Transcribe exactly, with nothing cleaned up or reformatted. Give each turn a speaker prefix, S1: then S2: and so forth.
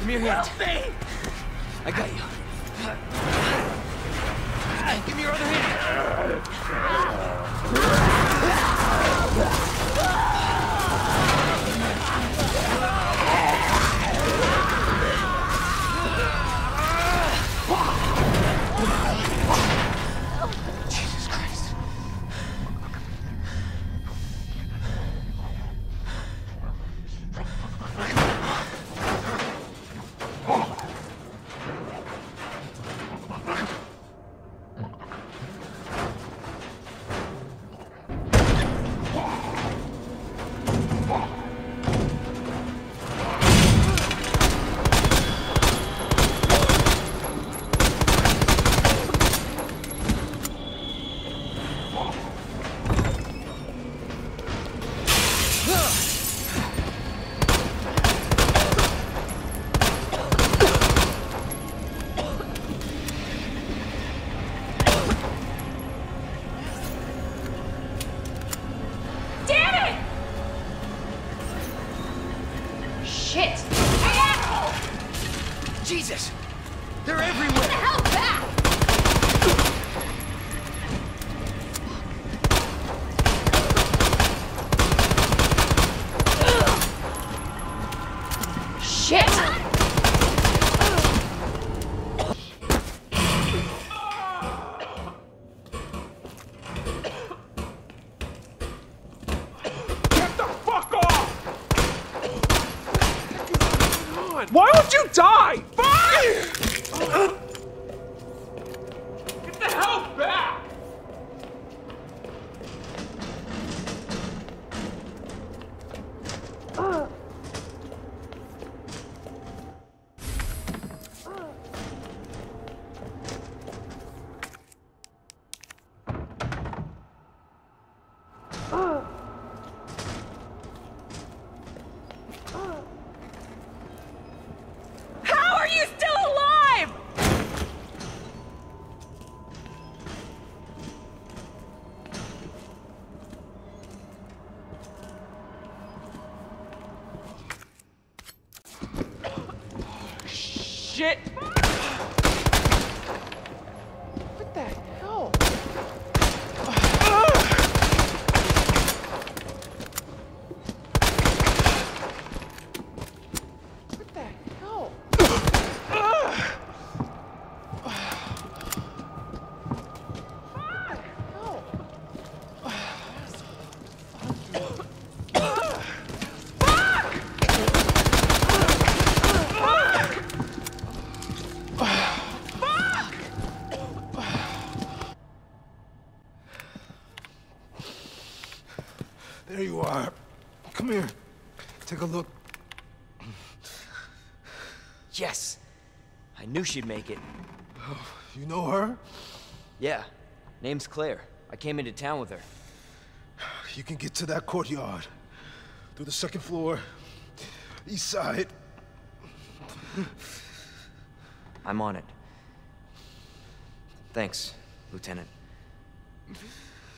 S1: me your hand.
S2: Help me!
S1: I got you. Give me your other hand. Jesus Christ.
S3: Shit! Ow!
S1: Jesus! They're everywhere!
S3: Get the hell back! Shit!
S2: Why would you die? Fuck! Get the hell back! Shit! What the hell? What the hell?
S4: There you are. Come here. Take a look.
S1: Yes! I knew she'd make it.
S4: Oh, you know her?
S1: Yeah. Name's Claire. I came into town with her.
S4: You can get to that courtyard. Through the second floor. East side.
S1: I'm on it. Thanks, Lieutenant.